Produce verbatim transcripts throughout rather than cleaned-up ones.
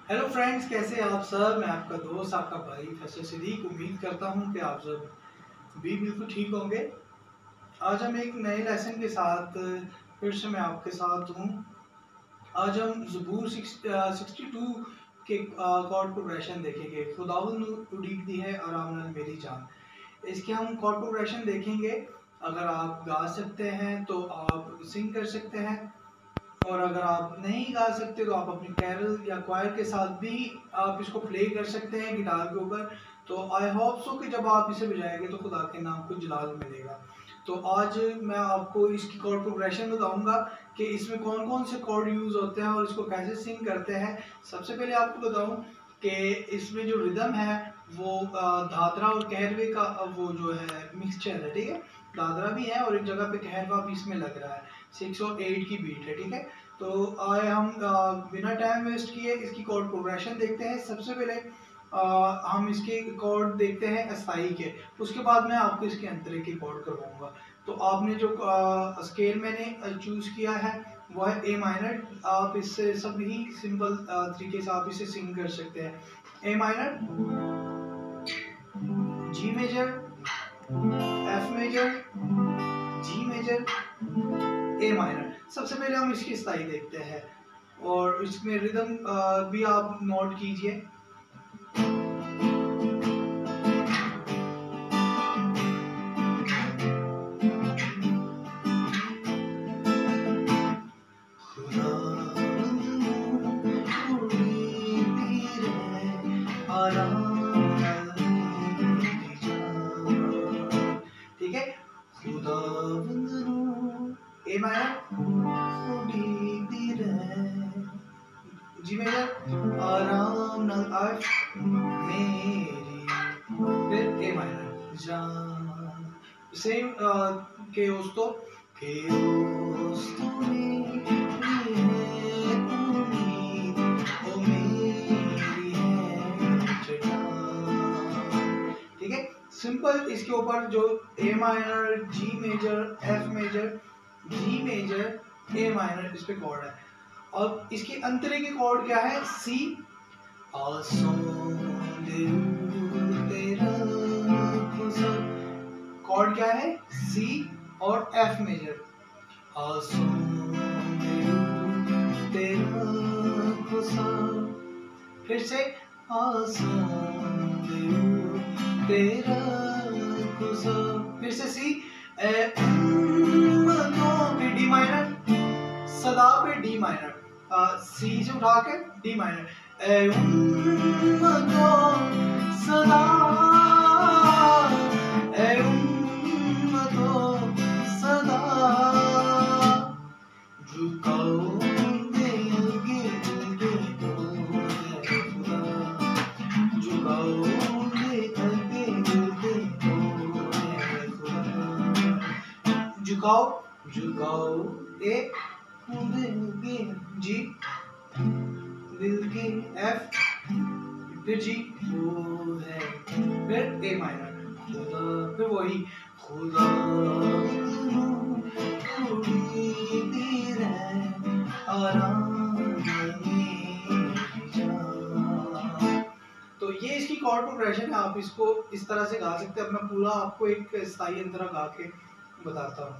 Hello friends, कैसे हैं आप सब। मैं आपका दोस्त आपका भाई फैसल सिद्दीक उम्मीद करता हूं कि आप सब भी बिल्कुल ठीक होंगे। आज हम एक नए लेसन के साथ फिर से मैं आपके साथ हूं। आज हम ज़बूर सिक्सटी टू के कॉर्ड प्रोग्रेशन देखेंगे। खुदावंद ने उड़ीक दी है आराम नाल मेरी जान। इसके हम कॉर्ड प्रोग्रेशन देखेंगे। अगर आप गा सकते हैं तो आप सिंग कर सकते हैं, और अगर आप नहीं गा सकते तो आप अपनी कैरल या क्वायर के साथ भी आप इसको प्ले कर सकते हैं गिटार के ऊपर। तो आई होप सो कि जब आप इसे बजाएंगे तो खुदा के नाम को जलाल मिलेगा। तो आज मैं आपको इसकी कॉर्ड प्रोग्रेशन बताऊंगा कि इसमें कौन कौन से कॉर्ड यूज़ होते हैं और इसको कैसे सिंग करते हैं। सबसे पहले आपको बताऊं कि इसमें जो रिदम है वो दादरा और कहरवे का वो जो है मिक्सचर है, ठीक है। दादरा भी है और एक जगह पे कहरवा भी इसमें लग रहा है। सिक्स और एट की बीट है, ठीक है। तो आए हम बिना टाइम वेस्ट किए इसकी कॉर्ड प्रोग्रेशन देखते हैं। सबसे पहले आ, हम इसके कॉर्ड देखते हैं अस्थाई के, उसके बाद मैं आपको इसके अंतरे की कॉर्ड करवाऊंगा। तो आपने जो आ, स्केल मैंने चूज किया है वो है ए माइनर। आप इससे सभी सिंपल तरीके से आप इसे सिंग कर सकते हैं। A minor, G major, F major, G major, A minor. सबसे पहले हम इसकी स्थाई देखते हैं और इसमें रिदम भी आप नोट कीजिए। ठीक है, ए माइनर, जी मेजर, आराम नाल अर्श मेरी, फिर ए माइनर जान। सेम के दोस्तों के दोस्तों ठीक है। सिंपल इसके ऊपर जो A minor, G major, F major, G major, A minor इस पे कॉर्ड है। और इसकी अंतरे की कॉर्ड क्या है? सी। कॉर्ड क्या है? सी और एफ मेजर। फिर से तेरा फिर से सी, फिर डी माइनर, सदा पे डी माइनर, सी से उठा के डी माइनर, सदा सदा झुकाओगे आगे झुकाओगे आगे झुकाओ झुकाओ ए जी, दिल की एफ, फिर जी वो है, फिर ए माइनर, खुदा, फिर वही खुदा तो ये इसकी कॉर्ड प्रोग्रेशन है। आप इसको इस तरह से गा सकते हैं। अब मैं पूरा आपको एक स्थाई अंतरा गा के बताता हूँ।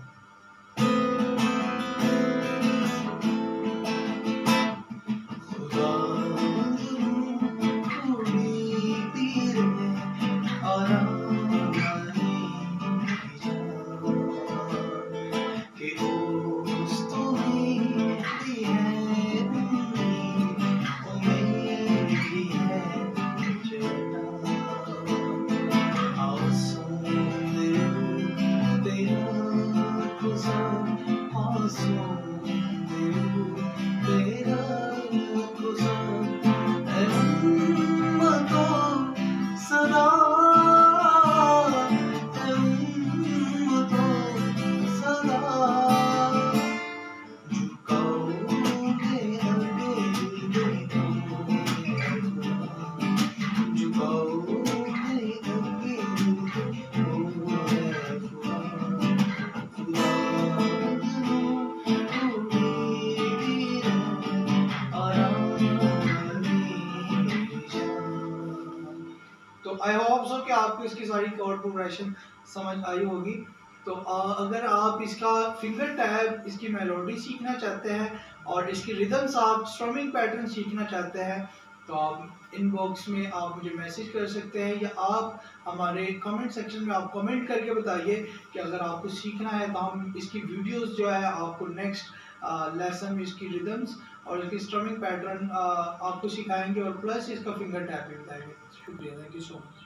तो आई होप सो कि आपको इसकी सारी कॉर्ड प्रोग्रेशन समझ आई होगी। तो आ, अगर आप इसका फिंगर टैब, इसकी मेलोडी सीखना चाहते हैं और इसकी रिदम्स, आप स्ट्रमिंग पैटर्न सीखना चाहते हैं, तो आप इनबॉक्स में आप मुझे मैसेज कर सकते हैं या आप हमारे कमेंट सेक्शन में आप कमेंट करके बताइए कि अगर आपको सीखना है तो हम इसकी वीडियोस जो है आपको नेक्स्ट लेसन में इसकी रिदम्स और इसकी स्ट्रमिंग पैटर्न आपको सिखाएंगे और प्लस इसका फिंगर टैप भी बताएंगे। शुक्रिया, थैंक यू सो मच।